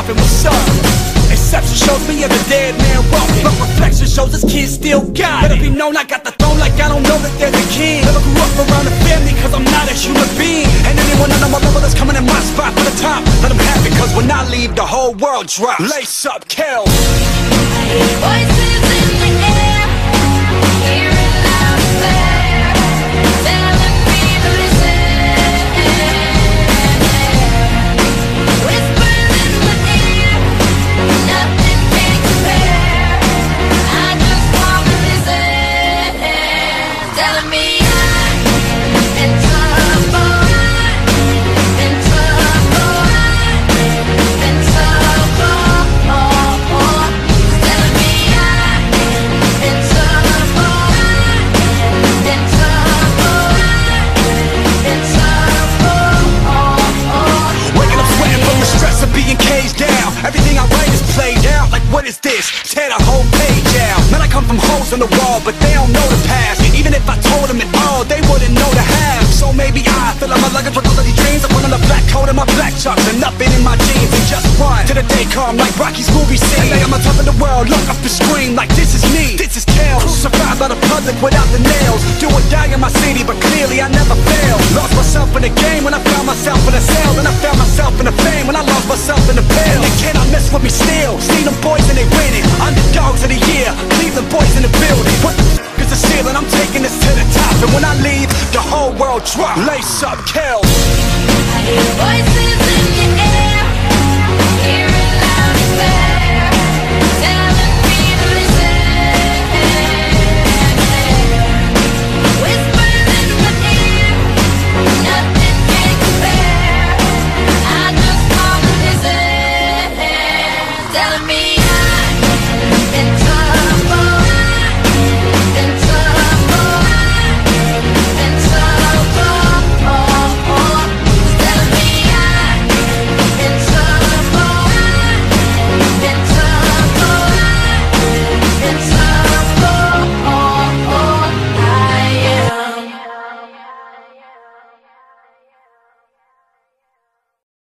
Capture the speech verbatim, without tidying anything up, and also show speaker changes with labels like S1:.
S1: poppin', what's up? Exception shows me as a dead man walking, but reflection shows this kid still got it. Let it be known I got the throne like I don't know that there's a king. Never grew up around a family cause I'm not a human being. And anyone I know my level that's coming in my spot for the top, let them have it cause when I leave the whole world drops. Lace up, kill.
S2: Voices in the air, hear it loud and clear, telling me to listen. Whispers in my ear, nothing can compare. I just wanna listen, telling me I'm in trouble, in trouble, in trouble. Telling me I'm in trouble, in trouble, in trouble.
S1: Waking up sweating from the stress of being caged down. Everything I write is played out. Like what is this? Tear the whole page out. Man, I come from holes in the wall, but they don't know the past. Even if I told them it all, they wouldn't know the half. So maybe I fill up my luggage with all of these dreams. I put on a black coat and my black chucks and nothing in my jeans and just run to the day come like Rocky's movie scene. And lay on my top of the world, look up and scream like this is me, this is Kel. Crucified by the public without the nails. Do or die in my city, but clearly I never failed. Lost myself in the game when I found myself in a cell. Then I found myself in the fame when I lost myself in the pill. And they cannot mess with me still. See them boys and they winning. Underdogs of the year, Cleveland boys in the building. What the f is the ceiling? I'm taking this to the top. And when I leave, the whole world drop. Lace up, Kel.
S2: Voices in the air, hear it loud and clear, telling me to listen. Whispers in my ear, nothing can compare. I just wanna listen, telling me